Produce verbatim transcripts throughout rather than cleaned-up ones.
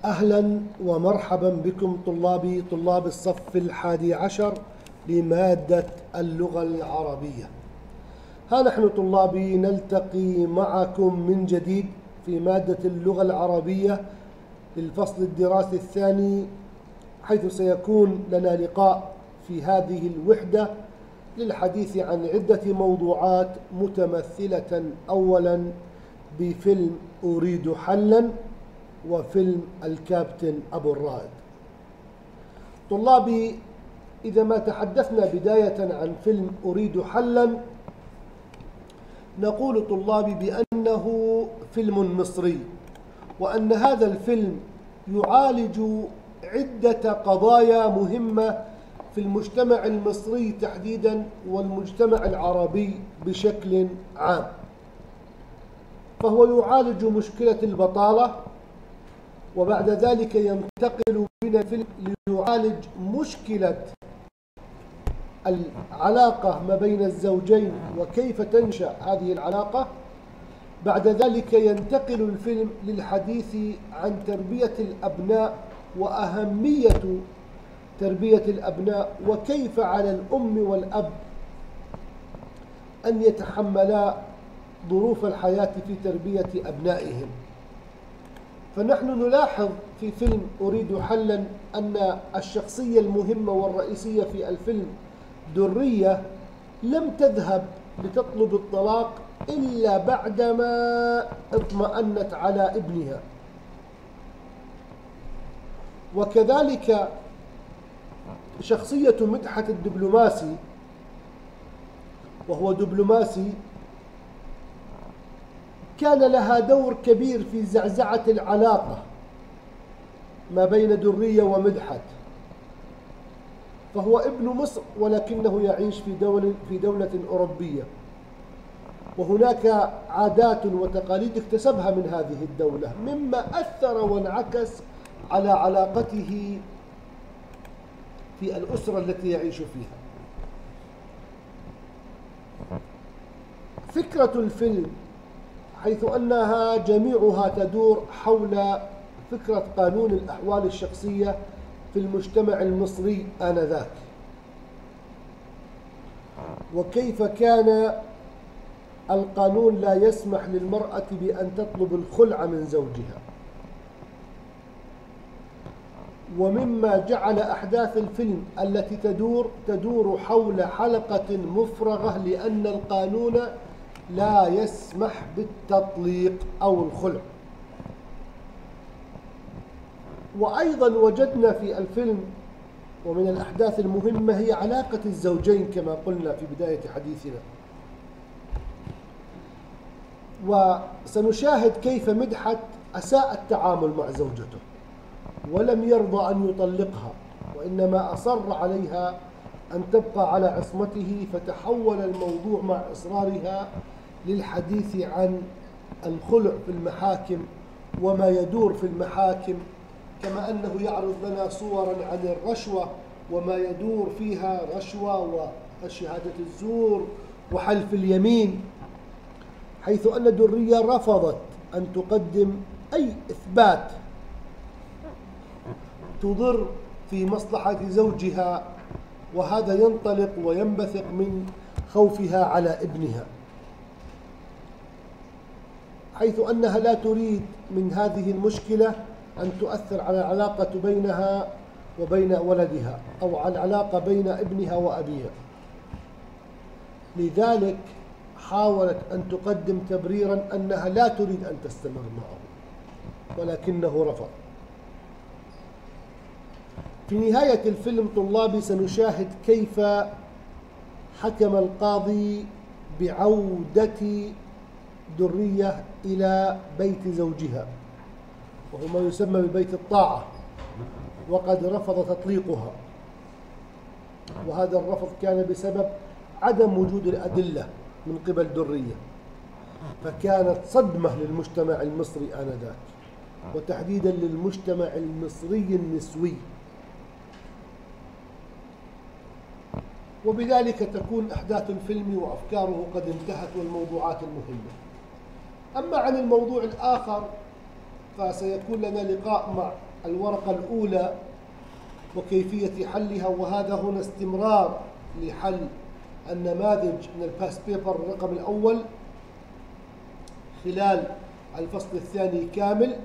أهلا ومرحبا بكم طلابي طلاب الصف الحادي عشر لمادة اللغة العربية. ها نحن طلابي نلتقي معكم من جديد في مادة اللغة العربية للفصل الدراسي الثاني، حيث سيكون لنا لقاء في هذه الوحدة للحديث عن عدة موضوعات متمثلة أولا بفيلم أريد حلا وفيلم الكابتن أبو الرائد. طلابي، إذا ما تحدثنا بداية عن فيلم أريد حلا نقول طلابي بأنه فيلم مصري، وأن هذا الفيلم يعالج عدة قضايا مهمة في المجتمع المصري تحديدا والمجتمع العربي بشكل عام. فهو يعالج مشكلة البطالة، وبعد ذلك ينتقل بنا الفيلم ليعالج مشكلة العلاقة ما بين الزوجين وكيف تنشأ هذه العلاقة. بعد ذلك ينتقل الفيلم للحديث عن تربية الأبناء وأهمية تربية الأبناء، وكيف على الأم والأب أن يتحملا ظروف الحياة في تربية أبنائهم. فنحن نلاحظ في فيلم أريد حلا أن الشخصية المهمة والرئيسية في الفيلم درية لم تذهب لتطلب الطلاق إلا بعدما اطمأنت على ابنها. وكذلك شخصية مدحت الدبلوماسي، وهو دبلوماسي كان لها دور كبير في زعزعة العلاقة ما بين درية ومدحت. فهو ابن مصر ولكنه يعيش في دولة في دولة أوروبية، وهناك عادات وتقاليد اكتسبها من هذه الدولة، مما أثر وانعكس على علاقته في الأسرة التي يعيش فيها. فكرة الفيلم حيث أنها جميعها تدور حول فكرة قانون الأحوال الشخصية في المجتمع المصري آنذاك، وكيف كان القانون لا يسمح للمرأة بأن تطلب الخلع من زوجها. ومما جعل أحداث الفيلم التي تدور تدور حول حلقة مفرغة، لأن القانون لا يسمح بالتطليق أو الخلع. وأيضا وجدنا في الفيلم ومن الأحداث المهمة هي علاقة الزوجين كما قلنا في بداية حديثنا. وسنشاهد كيف مدحت أساء التعامل مع زوجته ولم يرضى أن يطلقها، وإنما أصر عليها أن تبقى على عصمته، فتحول الموضوع مع إصرارها للحديث عن الخلع في المحاكم وما يدور في المحاكم، كما أنه يعرض لنا صورا عن الرشوة وما يدور فيها، رشوة وشهادة الزور وحلف اليمين، حيث أن درية رفضت أن تقدم أي إثبات تضر في مصلحة زوجها، وهذا ينطلق وينبثق من خوفها على ابنها، حيث أنها لا تريد من هذه المشكلة أن تؤثر على العلاقة بينها وبين ولدها أو على العلاقة بين ابنها وأبيها. لذلك حاولت أن تقدم تبريرا أنها لا تريد أن تستمر معه، ولكنه رفض. في نهاية الفيلم طلابي سنشاهد كيف حكم القاضي بعودة درية إلى بيت زوجها، وهو ما يسمى ببيت الطاعة، وقد رفض تطليقها. وهذا الرفض كان بسبب عدم وجود الأدلة من قبل درية، فكانت صدمة للمجتمع المصري آنذاك، وتحديدا للمجتمع المصري النسوي. وبذلك تكون أحداث الفيلم وأفكاره قد انتهت والموضوعات المهمة. أما عن الموضوع الآخر فسيكون لنا لقاء مع الورقة الأولى وكيفية حلها، وهذا هنا استمرار لحل النماذج من الباست بيبر الرقم الأول خلال الفصل الثاني كامل،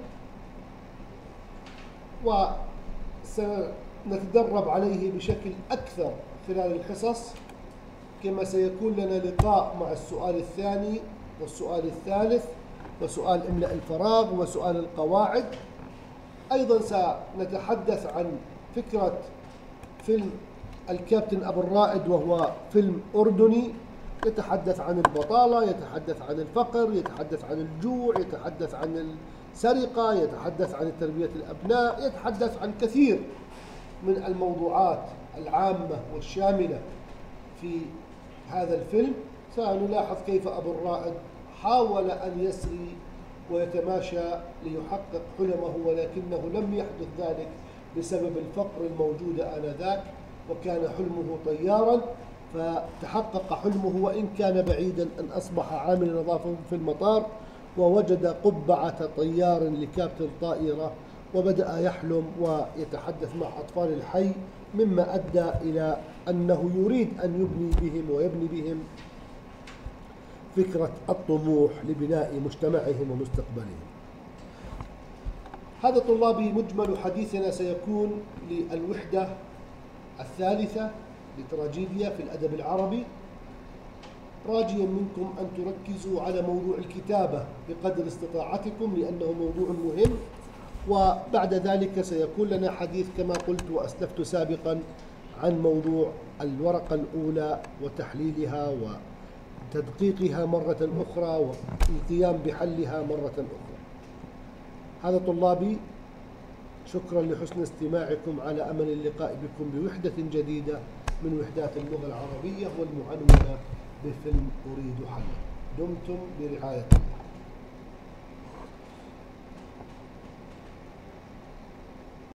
وسنتدرب عليه بشكل أكثر خلال الحصص، كما سيكون لنا لقاء مع السؤال الثاني والسؤال الثالث وسؤال املأ الفراغ وسؤال القواعد. أيضا سنتحدث عن فكرة فيلم الكابتن أبو الرائد، وهو فيلم أردني يتحدث عن البطالة، يتحدث عن الفقر، يتحدث عن الجوع، يتحدث عن السرقة، يتحدث عن تربية الأبناء، يتحدث عن كثير من الموضوعات العامة والشاملة في هذا الفيلم. سنلاحظ كيف أبو الرائد حاول أن يسري ويتماشى ليحقق حلمه، ولكنه لم يحدث ذلك بسبب الفقر الموجود آنذاك، وكان حلمه طيارا فتحقق حلمه وإن كان بعيدا أن أصبح عامل نظافة في المطار، ووجد قبعة طيار لكابتن طائرة وبدأ يحلم ويتحدث مع أطفال الحي، مما أدى إلى أنه يريد أن يبني بهم ويبني بهم فكرة الطموح لبناء مجتمعهم ومستقبلهم. هذا طلابي مجمل حديثنا سيكون للوحدة الثالثة لتراجيديا في الأدب العربي، راجيا منكم أن تركزوا على موضوع الكتابة بقدر استطاعتكم لأنه موضوع مهم، وبعد ذلك سيكون لنا حديث كما قلت وأسلفت سابقا عن موضوع الورقة الأولى وتحليلها وتدقيقها مرة أخرى والقيام بحلها مرة أخرى. هذا طلابي، شكرا لحسن استماعكم، على أمل اللقاء بكم بوحدة جديدة من وحدات اللغة العربية والمعنونة بفيلم أريد حلا. دمتم برعاية الله.